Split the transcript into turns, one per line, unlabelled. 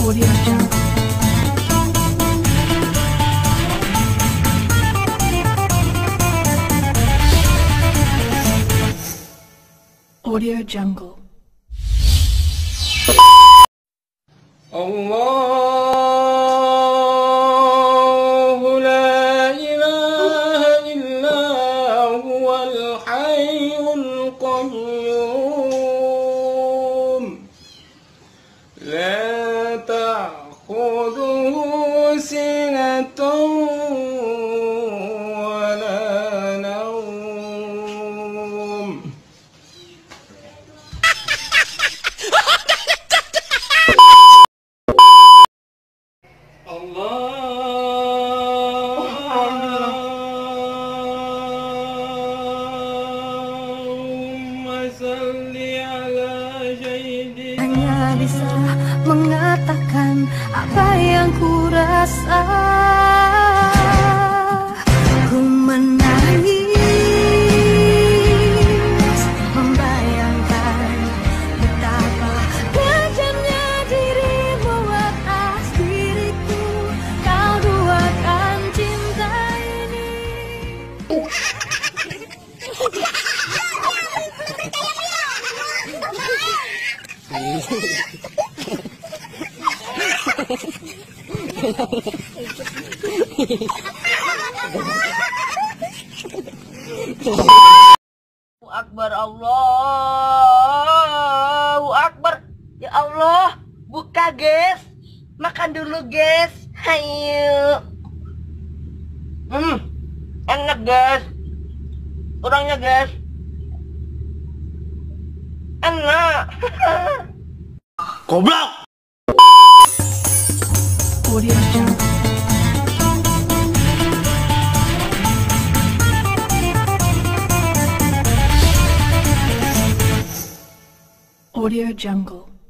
Audio Jungle. Audio Jungle.
الله لا إله إلا هو الحي القيوم لا تأخذه سنة ولا نوم Allahumma salli ala sayyidina.
Hanya bisa mengatakan apa yang ku rasa. Ku menangis, membayangkan betapa kejamnya dirimu atas diriku. Kau duakan cinta ini.
Akbar, Allahu Akbar. Ya Allah, buka guys, makan dulu guys. Hayo. Enak guys, kurangnya guys. Enak.
Goblok.
Audio Jungle. Audio Jungle.